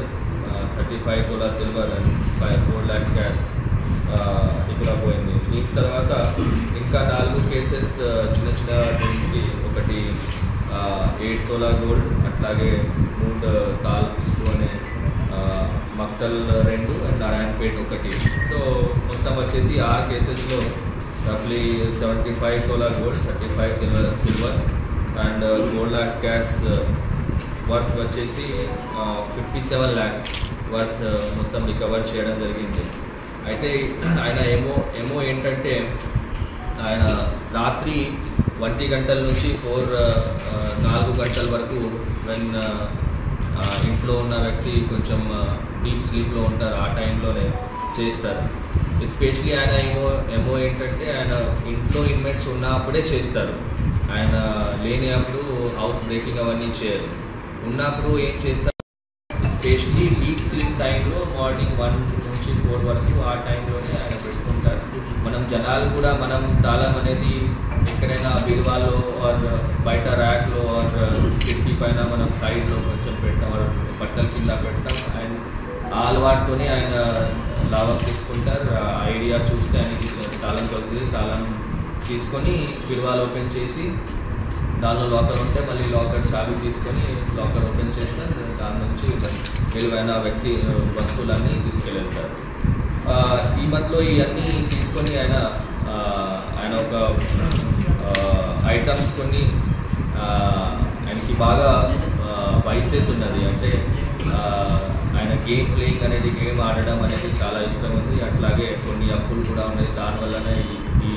35 tola silver and 4 lakh cash ఇక్కడ పోయింది. దీని తర్వాత ఇంకా 4 కేసెస్ చిన్న చిన్న దీనికి ఒకటి 8 తోలా గోల్డ్, అట్లాగే 3 తాల్ పిస్టు అనే మక్తల్ 2 అండ్ నారాయణపేట్ 1. సో మొత్తం వచ్చేసి 6 కేసెస్లో రఫ్లీ 75 tola gold, 35 silver and 4 lakh cash worth వచ్చేసి 57 lakh వర్త్ మొత్తం రికవర్ చేయడం జరిగింది. అయితే ఆయన ఏమో ఏంటంటే ఆయన రాత్రి 1 గంటల నుంచి 4 గంటల వరకు వెన్ ఇంట్లో ఉన్న వ్యక్తి కొంచెం డీప్ స్లీప్లో ఉంటారు, ఆ టైంలోనే చేస్తారు. ఎస్పెషలీ ఆయన ఏమో ఏంటంటే ఆయన ఇంట్లో ఇన్మేట్స్ ఉన్నప్పుడే చేస్తారు, ఆయన లేని అప్పుడు హౌస్ బ్రేకింగ్ అవన్నీ చేయరు. ఉన్నప్పుడు ఏం చేస్తారు, ఎస్పెషలీ డీప్ స్లీప్ టైంలో మార్నింగ్ 1 నుంచి 4 వరకు ఆ టైంలోనే ఆయన పెట్టుకుంటారు. మనం జనాలు కూడా మనం తాళం అనేది ఎక్కడైనా బీరువాలో ఆర్ బయట ర్యాక్లో ఆర్ కిటికీ పైన మనం సైడ్లో కొంచెం పెడతాం, బట్టల కింద పెడతాం. అండ్ ఆ అలవాటుతోనే ఆయన లాభం తీసుకుంటారు. ఆ ఐడియా చూస్తే ఆయనకి తాళం దొరుకుతుంది, తాళం తీసుకొని బీరువాలు ఓపెన్ చేసి దానిలో లాకర్ ఉంటే మళ్ళీ లాకర్ చాబీ తీసుకొని లాకర్ ఓపెన్ చేస్తారు, దాని నుంచి విలువైన వస్తువులన్నీ తీసుకెళ్తారు. ఈ మధ్యలో ఇవన్నీ తీసుకొని ఆయన ఒక ఐటమ్స్ కొన్ని ఆయనకి బాగా వైసెస్ ఉన్నది, అంటే ఆయన గేమ్ ప్లేయింగ్ అనేది, గేమ్ ఆడడం అనేది చాలా ఇష్టం ఉంది. అట్లాగే కొన్ని అప్పులు కూడా ఉన్నాయి, దానివల్లనే ఈ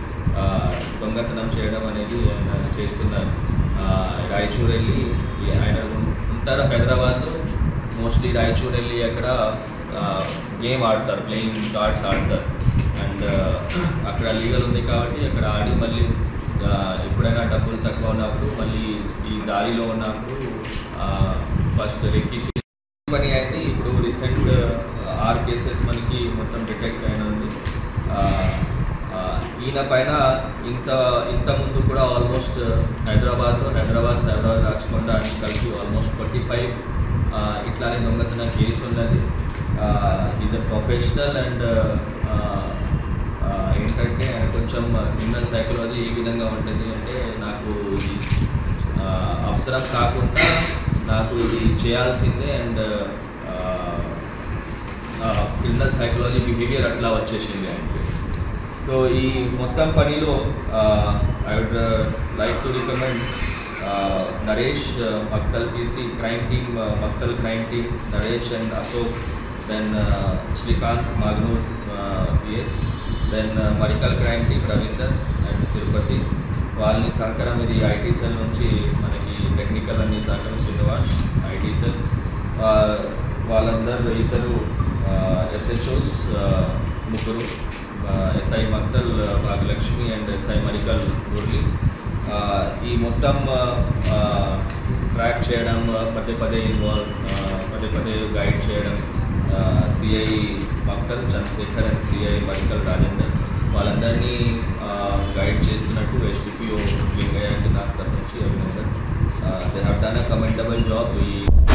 దొంగతనం చేయడం అనేది ఆయన చేస్తున్నారు. రాయచూర్ వెళ్ళి ఆయన ఉంటారు హైదరాబాద్లో, మోస్ట్లీ రాయచూర్ వెళ్ళి అక్కడ గేమ్ ఆడతారు, ప్లేయింగ్ కార్డ్స్ ఆడతారు. అండ్ అక్కడ లీగల్ ఉంది కాబట్టి అక్కడ ఆడి మళ్ళీ ఎప్పుడైనా డబ్బులు తక్కువ ఉన్నప్పుడు మళ్ళీ ఈ దారిలో ఉన్నప్పుడు ఫస్ట్ రెక్కి పని అయితే ఇప్పుడు రీసెంట్ 6 కేసెస్ మనకి మొత్తం డిటెక్ట్ అయిన ఉంది. ఈయన పైన ఇంత ముందు కూడా ఆల్మోస్ట్ హైదరాబాద్ సైబరాబాద్ రాచకొండ అని కలిసి ఆల్మోస్ట్ 45 ఇట్లానే దొంగతన కేసు ఉన్నది. ఇది ప్రొఫెషనల్ అండ్ ఏంటంటే కొంచెం హ్యూమన్ సైకాలజీ ఏ విధంగా ఉంటుంది అంటే, నాకు ఇది అవసరం కాకుండా నాకు ఇది చేయాల్సిందే అండ్ క్రిమినల్ సైకాలజీ బిహేవియర్ అట్లా వచ్చేసింది ఆయనకి. సో ఈ మొత్తం పనిలో I would like to recommend Naresh, Maktal PC crime team, Maktal crime team Naresh and Ashok, then Srikanth Magnoor PS, then Marikal crime team Ravinder and Tirupati. వాళ్ళని సహకారం ఇది ఐటీ సెల్ నుంచి మనకి టెక్నికల్ అన్ని సహకారం శ్రీనివాస్ ఐటీ సెల్, వాళ్ళందరూ ఇద్దరు ఎస్హెచ్ఓస్, ముగ్గురు SI Maktal Bhagyalakshmi and SI Marikal Murali. ఈ మొత్తం ట్రాక్ చేయడం, పదే గైడ్ చేయడం CI Maktal Chandrashekar and CI Marikal Rajender, వాళ్ళందరినీ గైడ్ చేస్తున్నట్టు HDPO లింగయ్య నాకు తరఫు నుంచి అభినందన్. They have done a commendable job.